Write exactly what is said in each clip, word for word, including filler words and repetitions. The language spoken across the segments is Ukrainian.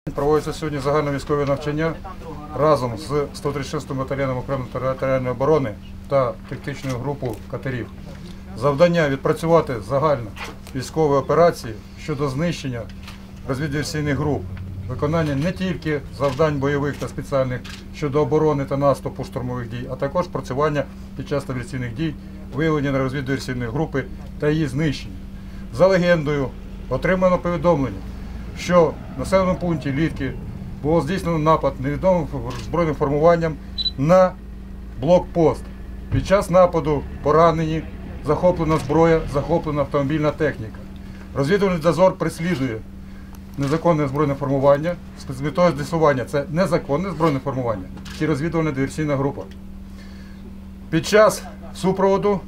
Проводиться сьогодні загальновійськове навчання разом з сто тридцять шостим батальйоном окремої територіальної оборони та тактичною групою катерів. Завдання – відпрацювати загальну військові операції щодо знищення розвіддиверсійних груп, виконання не тільки завдань бойових та спеціальних щодо оборони та наступу штурмових дій, а також працювання під час диверсійних дій, виявлення розвіддиверсійної групи та її знищення. За легендою отримано повідомлення, що в населеному пункті Літки було здійснено напад невідомим збройним формуванням на блокпост. Під час нападу поранені, захоплена зброя, захоплена автомобільна техніка. Розвідувальний дозор переслідує незаконне збройне формування з метою з'ясування. Це незаконне збройне формування чи розвідувальна диверсійна група. Під час супроводу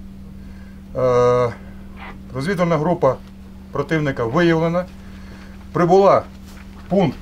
е розвідувальна група противника виявлена, прибула в пункт,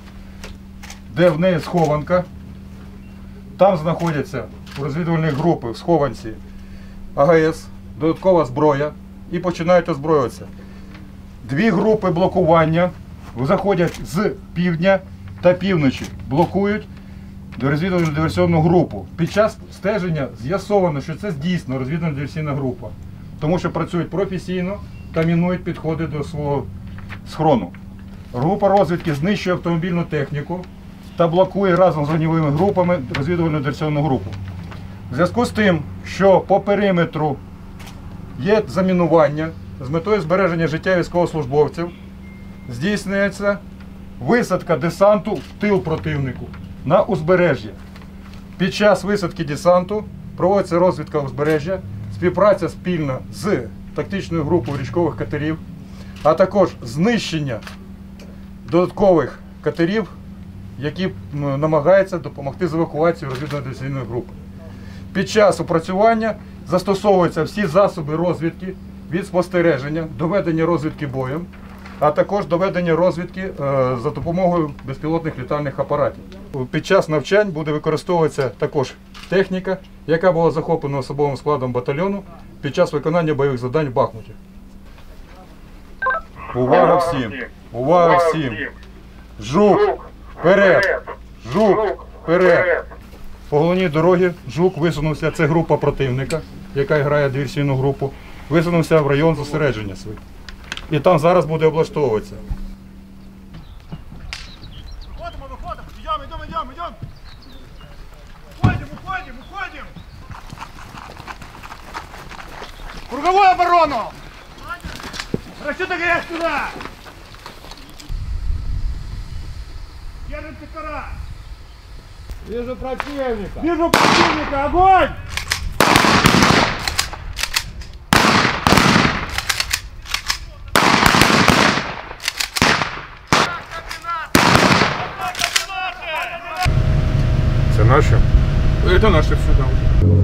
де в неї схованка. Там знаходяться у розвідувальної групи в схованці А Г С, додаткова зброя і починають озброюватися. Дві групи блокування заходять з півдня та півночі, блокують розвідувальну диверсійну групу. Під час стеження з'ясовано, що це дійсно розвідувальна диверсійна група, тому що працюють професійно та мінують підходи до свого схрону. Група розвідки знищує автомобільну техніку та блокує разом з вогневими групами розвідувальну диверсійну групу. В зв'язку з тим, що по периметру є замінування з метою збереження життя військовослужбовців, здійснюється висадка десанту в тил противнику на узбережжя. Під час висадки десанту проводиться розвідка узбережжя, співпраця спільна з тактичною групою річкових катерів, а також знищення додаткових катерів, які намагаються допомогти з евакуацією розвідувальної диверсійної групи. Під час опрацювання застосовуються всі засоби розвідки від спостереження, доведення розвідки боєм, а також доведення розвідки за допомогою безпілотних літальних апаратів. Під час навчань буде використовуватися також техніка, яка була захоплена особовим складом батальйону під час виконання бойових завдань в Бахмуті. Увага всім! Увага всім! Жук вперед! Жук вперед! По головній дорогі Жук висунувся, це група противника, яка грає диверсійну групу, висунувся в район зосередження свій. І там зараз буде облаштовуватися. Виходимо, виходимо, йдемо, йдемо, йдемо, йдемо. Уходимо, уходимо, уходимо. Круговую оборону! Расчеты горят сюда! Держим сектора! Вижу противника! Вижу противника! Огонь! Це наші? Это наши сюда уже.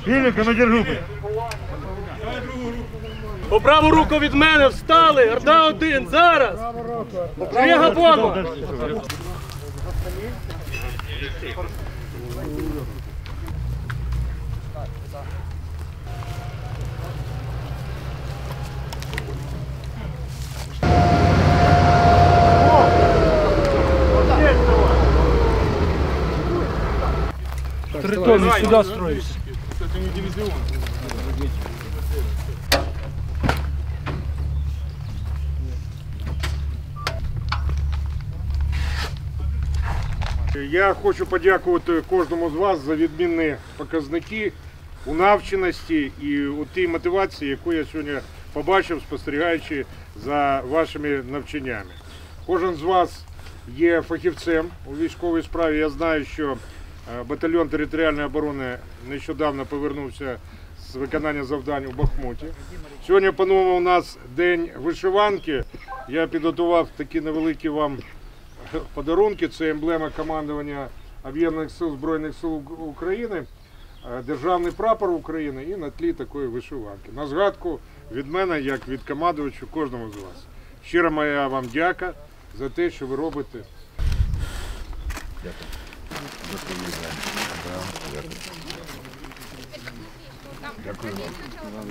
Вільний командир групи. По праву руку від мене встали, Орда один, зараз! Ріга бомба! Тритон, сюда строишься. Это не дивизион. Я хочу подякувати кожному з вас за відмінні показники у навченості і у тій мотивації, яку я сьогодні побачив, спостерігаючи за вашими навчаннями. Кожен з вас є фахівцем у військовій справі. Я знаю, що батальйон територіальної оборони нещодавно повернувся з виконання завдань у Бахмуті. Сьогодні, по-новому, у нас день вишиванки. Я підготував такі невеликі вам подарунки. Це емблема командування Об'єднаних сил Збройних сил України, державний прапор України і на тлі такої вишиванки. На згадку від мене, як від командувача, кожному з вас. Щира моя вам дяка за те, що ви робите. Дякую. Дякую вам.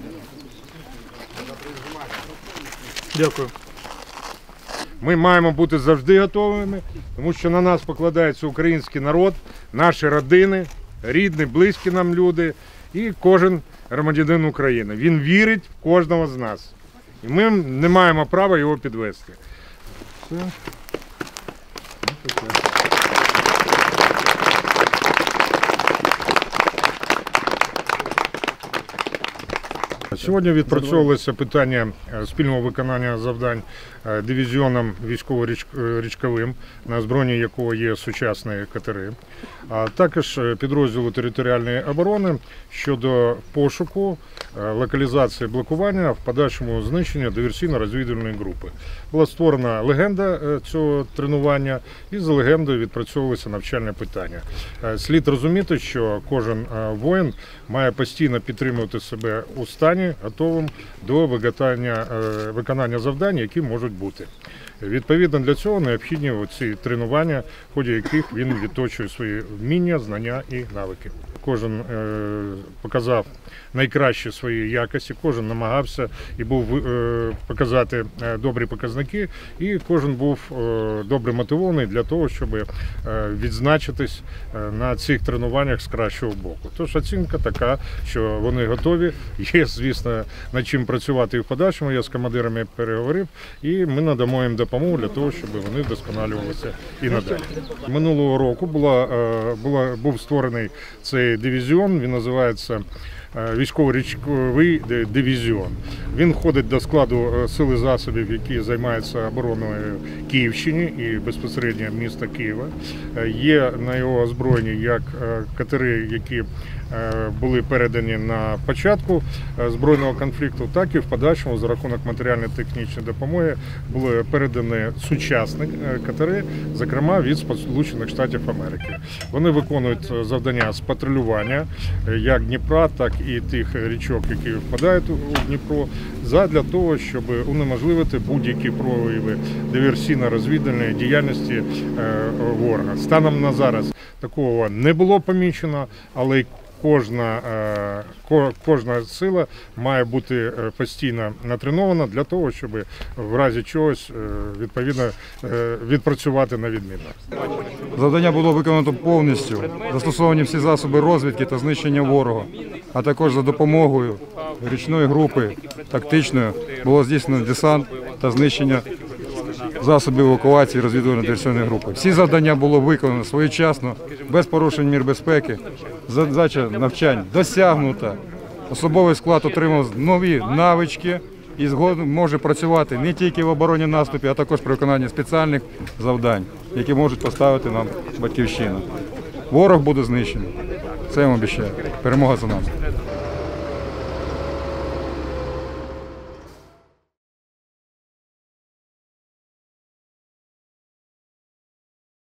Дякую. Ми маємо бути завжди готовими, тому що на нас покладається український народ, наші родини, рідні, близькі нам люди і кожен громадянин України. Він вірить в кожного з нас. І ми не маємо права його підвести. Все. Сьогодні відпрацьовувалося питання спільного виконання завдань дивізіоном військово-річковим, на озброєнні якого є сучасні катери, а також підрозділу територіальної оборони щодо пошуку, локалізації блокування, в подальшому знищення диверсійно-розвідувальної групи. Була створена легенда цього тренування і за легендою відпрацьовувалося навчальне питання. Слід розуміти, що кожен воїн має постійно підтримувати себе у стані, готовим до виконання, виконання завдань, які можуть бути. Відповідно для цього необхідні ці тренування, в ході яких він відточує свої вміння, знання і навики. Кожен е, показав найкращі свої якості, кожен намагався і був е, показати добрі показники, і кожен був е, добре мотивований для того, щоб е, відзначитись на цих тренуваннях з кращого боку. Тож оцінка така, що вони готові, є, звісно, над чим працювати і в подальшому. Я з командирами переговорив, і ми надамо їм допомогу для того, щоб вони вдосконалювалися і надалі. Минулого року була, була, був створений цей дивізіон, він називається військово-річковий дивізіон. Він входить до складу сил і засобів, які займаються обороною Київщини і безпосередньо міста Києва. Є на його озброєнні як катери, які були передані на початку збройного конфлікту, так і в подальшому за рахунок матеріально-технічної допомоги були передані сучасні катери, зокрема від Сполучених Штатів Америки. Вони виконують завдання з патрулювання як Дніпра, так і тих річок, які впадають у Дніпро, задля того, щоб унеможливити будь-які прояви диверсійно-розвідувальної діяльності ворога. Станом на зараз такого не було помічено, але й Кожна, кожна сила має бути постійно натренована для того, щоб в разі чогось відповідно відпрацювати на відмінно. Завдання було виконано повністю, застосовані всі засоби розвідки та знищення ворога, а також за допомогою річної групи тактичної було здійснено десант та знищення засобів евакуації розвідувально-диверсійної групи. Всі завдання було виконано своєчасно, без порушень мір безпеки. Задача навчань досягнута. Особовий склад отримав нові навички і згодом може працювати не тільки в обороні наступі, а також при виконанні спеціальних завдань, які можуть поставити нам батьківщина. Ворог буде знищений. Це я вам обіцяю. Перемога за нами.